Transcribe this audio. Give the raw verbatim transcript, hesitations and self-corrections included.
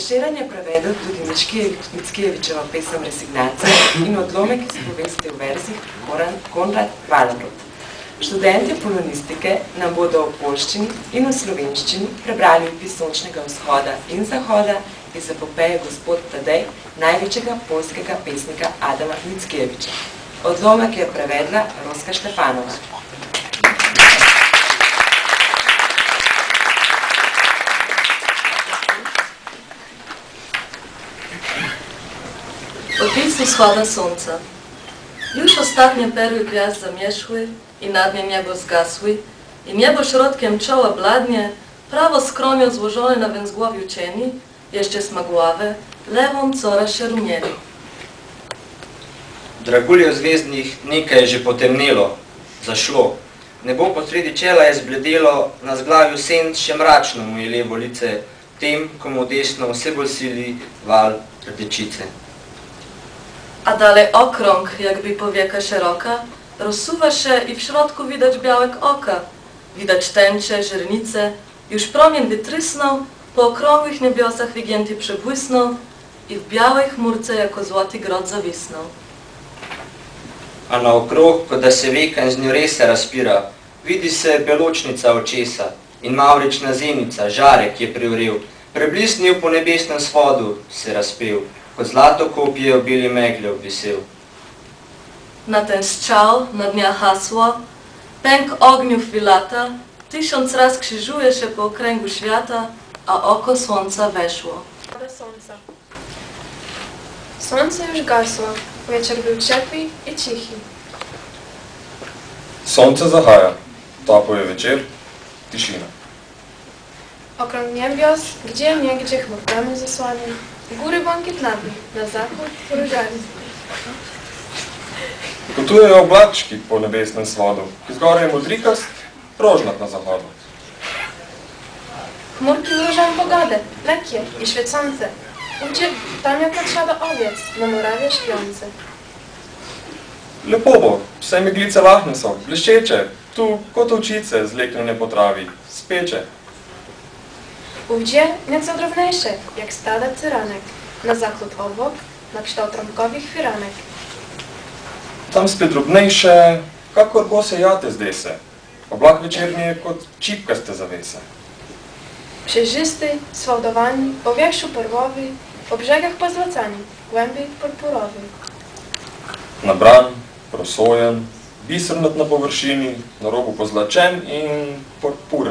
Prešeren je prevedel tudi Mickiewiczovo pesem Resignacija in odlomek iz povesti v verzih Konrad Wallenrod. Študenti polonistike nam bodo v poljščini in v slovenščini prebrali opis Sončnega vzhoda in zahoda iz epopeje Gospod Tadej, največjega poljskega pesnika Adama Mickiewicza. Odlomek je prevedla Roska Štefanova. Opis vzhoda sonca. Już ostatnie perły gwiazd zamieszły i nad nie niebo zgasły i niebo środkiem czoła bladnie, prawo skromią złożone na węzgłowiu cieni, jeszcze smagławe, lewą coraz się rumieli. Draguljo zvezdnih nekaj je že potemnelo, zašlo. Nebo posredi čela je zbledelo, na zglavju senc še mračno mu je levo lice, tem, komu desno vse bolj sili val rdečice. A dalej okrąg, jakby powieka szeroka, rozsuwa się i w środku widać białek oka. Widać tęcze, żernice, już promień wytrysnął, po okrągłych niebiosach wygięty przebłysnął i w białej chmurce jako złoty grot zawisnął. A na okrog, ko da se veka z njo resa razpira, vidi se beločnica očesa in mavrična zenica, žarek je privrel, preblisnil po nebesnem svodu se razpel, kot zlato kopje v beli megli obvisel. Na ten strzał, na dnia hasło, pęk ogniów wylata, tysiąc raz krzyżuje się po okręgu świata, a oko słońca weszło. Słońca. Słońce już gasło, wieczór był ciepły i cichy. Słońce zahaja, topły wieczór, tiszina. Okrąg niebios, gdzie niegdzie chmurkami zasłani, góry błękitnawe, na zachód różami. Potujejo oblački po nebesnem svodu, ki zgoraj je modrikast, rožnat na zahodu. Chmurki różą pogodę, lekkie i świecące. Gdzie tam jak trzeba owiec, na murawie śpiące. Lepo bo, vse meglice lahne so, bleščeče, tu kot očice zleknjene po travi, speče. Gdzie nieco drobniejsze, jak stada cyranek, na zachód obok, na kształt trąbkowych firanek. Tam spet drobnejše, kakor bose jate zdaj se. Oblak večerni je kot čipkaste zavese. Przejrzysty, sfałdowani, po wierszu perłowy, po brzegach pozłacani, głębiej purpurowy. Nabran, prosojen, bisernat na površini, na robu pozlačen in purpuren.